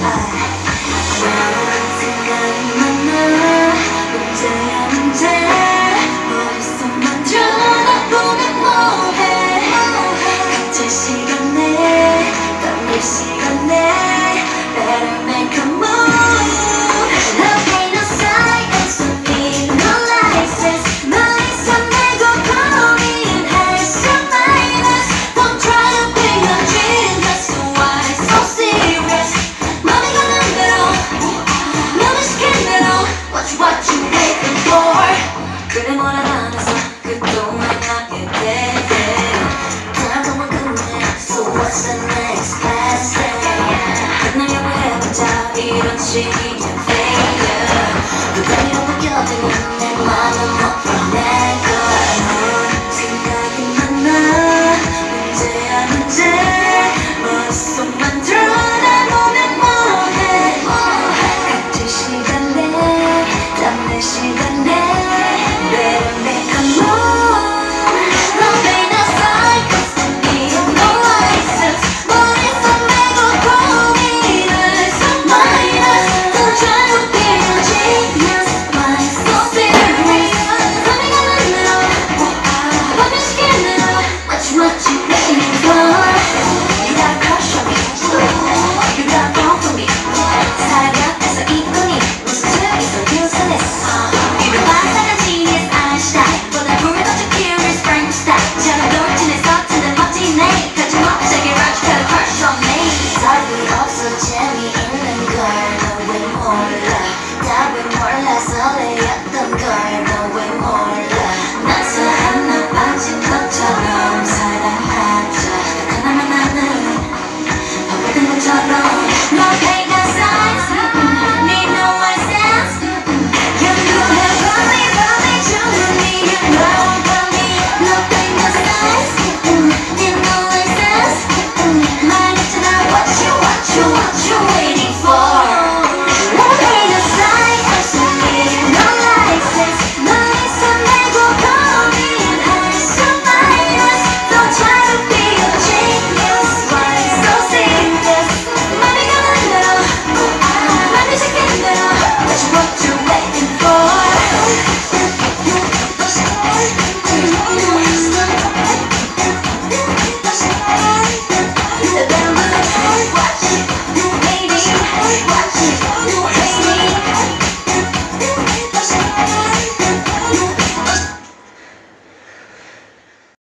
생각이 많아 문제야 문제 머릿속만 들여다보면 뭐해 각자 시간에 땀낼 시간에 Better make a move Love ain't no science so need no license 마이서 내고 고민할 수 minus Don't try to be your dream That's why it's so serious 맘이 가는 대로 맘을 시킨 대로 Watch what you waiting for 그래 뭐라 안 해서 그동안 나게 돼 다 정말 끝내 So what's the next best thing 끝내려고 해보자 이런 식이면